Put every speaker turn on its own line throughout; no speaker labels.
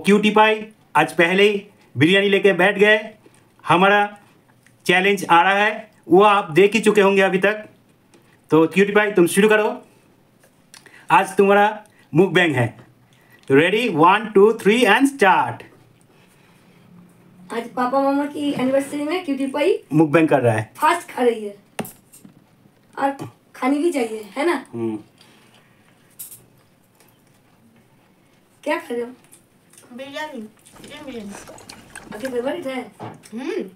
Cutie pie आज पहले ही बिरयानी लेके बैठ गए। हमारा चैलेंज आ रहा है, वो आप देख ही चुके होंगे अभी तक। तो क्यूटी पाई तुम शुरू करो, आज तुम्हारा मुकबैंग है। तो रेडी 1 2 3 एंड स्टार्ट।
आज पापा मामा की एनिवर्सरी में क्यूटी पाई
मुकबैंग कर रहा है,
फास्ट खा रही है और खानी भी चाहिए, है ना? क्या खा रहे हो?
बिरयानी, चिकन बिरयानी।
आपकी फेवरेट है?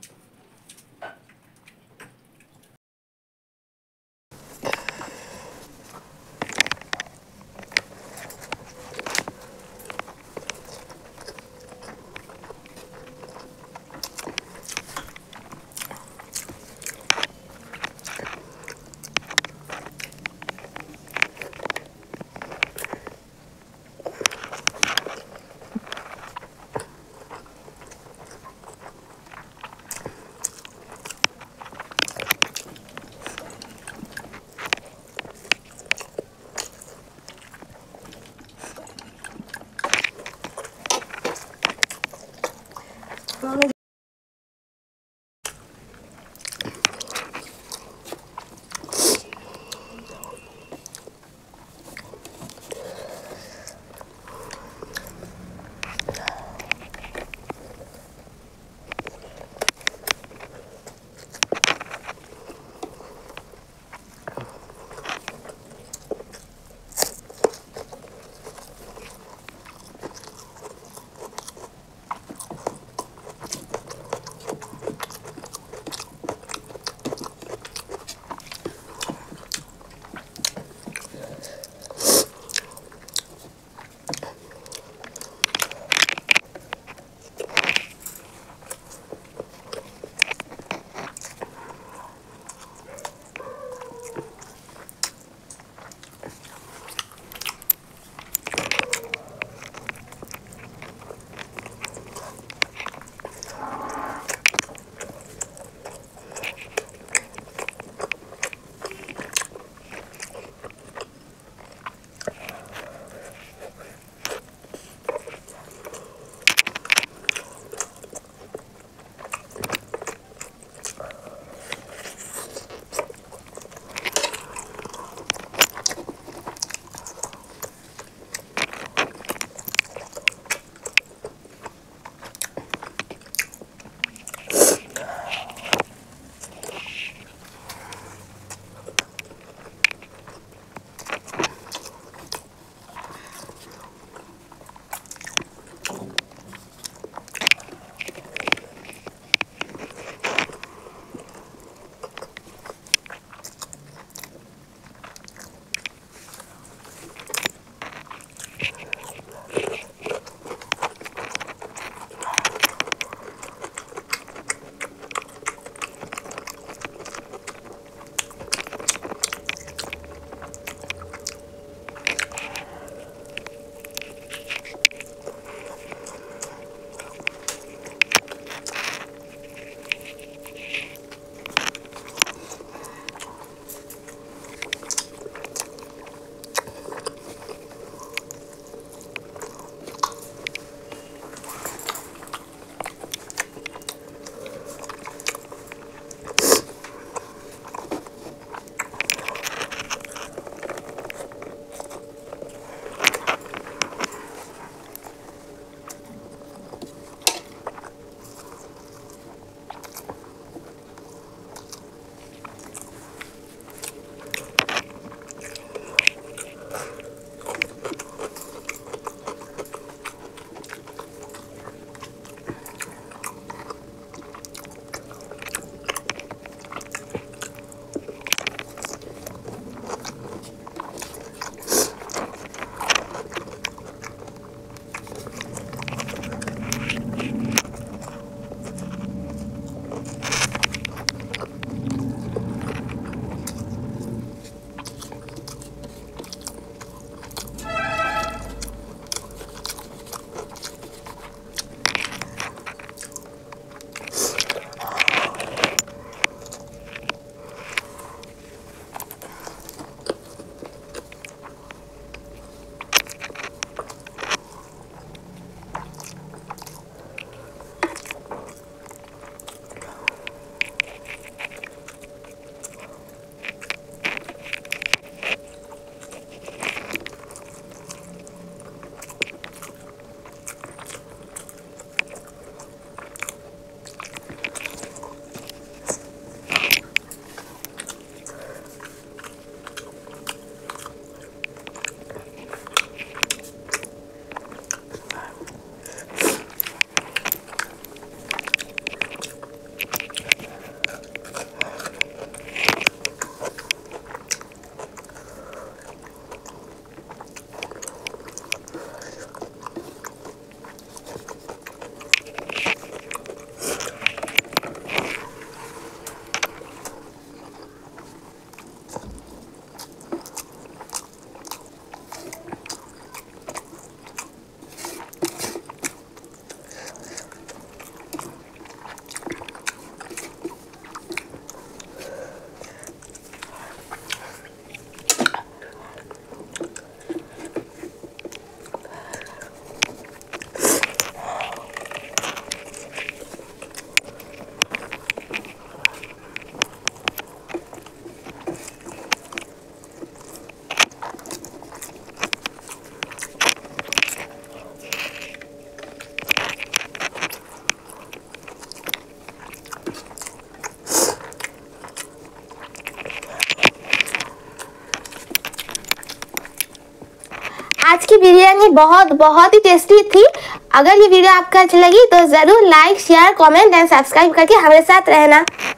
आज की बिरयानी बहुत ही टेस्टी थी। अगर ये वीडियो आपको अच्छी लगी तो जरूर like, share, comment and subscribe करके हमारे साथ रहना।